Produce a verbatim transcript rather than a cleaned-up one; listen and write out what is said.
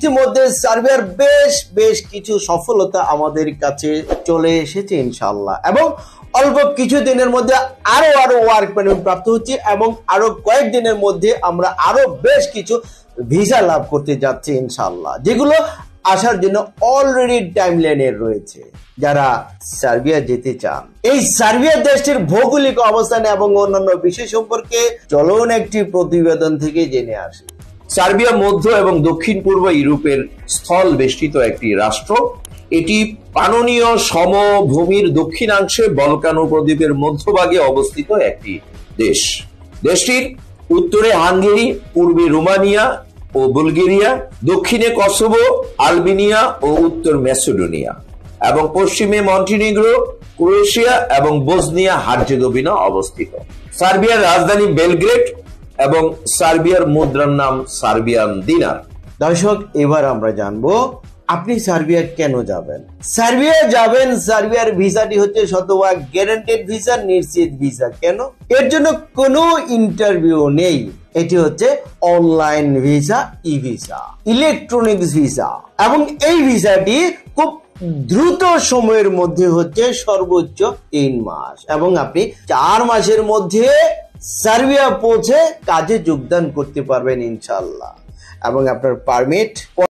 ইতিমধ্যে সার্বিয়ার বেশ বেশ কিছু সফলতা আমাদের কাছে চলে এসেছে ইনশাআল্লাহ, এবং অল্প কিছু দিনের মধ্যে আরো আরো ওয়ার্ক পারমিট প্রাপ্ত হচ্ছে এবং আরো কয়েকদিনের মধ্যে আমরা আরো বেশ কিছু ভিসা লাভ করতে যাচ্ছি ইনশাআল্লাহ, যেগুলো আসার জন্য অলরেডি টাইম লাইনে রয়েছে। যারা সার্বিয়া যেতে চান, এই সার্বিয়া দেশটির ভৌগোলিক অবস্থান এবং অন্যান্য বিষয় সম্পর্কে চলুন একটি প্রতিবেদন থেকে জেনে আসি। সার্বিয়া মধ্য এবং দক্ষিণ পূর্ব ইউরোপের স্থল বেষ্টিত একটি রাষ্ট্র। এটি পাননীয় সমভূমির দক্ষিণাংশে বলকান উপদ্বীপের মধ্যভাগে অবস্থিত একটি দেশ। দেশটির উত্তরে হাঙ্গেরি, পূর্বে রোমানিয়া ও বুলগেরিয়া, দক্ষিণে কসোভো, আলবেনিয়া ও উত্তর ম্যাসেডোনিয়া এবং পশ্চিমে মন্টিনিগ্রো, ক্রোয়েশিয়া এবং বসনিয়া হার্জেগোভিনা অবস্থিত। সার্বিয়ার রাজধানী বেলগ্রেড এবং সার্বিয়ার মুদ্রার নাম সার্বিয়ান দিনার। দর্শক, এবার আমরা জানবো আপনি সার্বিয়া কেন যাবেন। সার্বিয়া যাবেন, সার্বিয়ার ভিসাটি হচ্ছে শতভাগ গ্যারান্টেড ভিসা, নিশ্চিত ভিসা। কেন? এর জন্য কোনো ইন্টারভিউ নেই। এটি হচ্ছে online visa, e visa, electronics visa, এবং এই ভিসাটি খুব দ্রুত সময়ের মধ্যে হচ্ছে সর্বোচ্চ তিন মাস, এবং আপনি চার মাসের মধ্যে সার্বিয়া পৌঁছে কাজে যোগদান করতে পারবেন ইনশাআল্লাহ, এবং আপনার পারমিট